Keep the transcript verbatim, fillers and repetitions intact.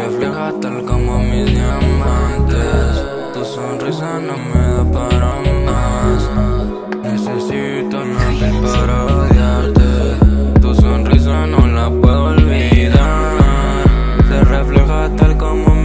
refleja tal como mis diamantes. Tu sonrisa no me da para más. Necesito una piel para odiarte. Tu sonrisa no la puedo olvidar. Se refleja tal como